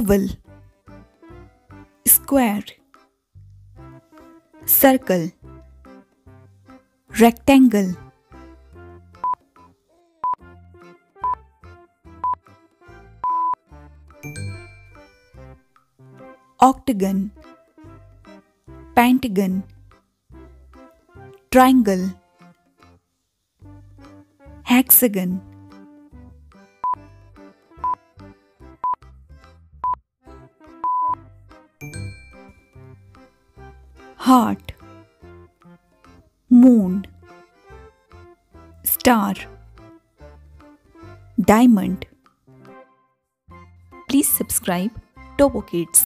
oval, square, circle, rectangle, octagon, pentagon, triangle, hexagon, heart, moon, star, diamond. Please subscribe Turbo Kids.